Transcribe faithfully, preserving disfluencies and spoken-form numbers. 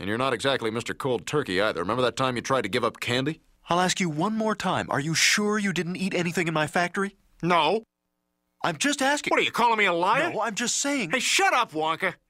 and you're not exactly Mister Cold Turkey either. Remember that time you tried to give up candy? I'll ask you one more time. Are you sure you didn't eat anything in my factory? No. I'm just asking. What, are you calling me a liar? No, I'm just saying. Hey, shut up, Wonka.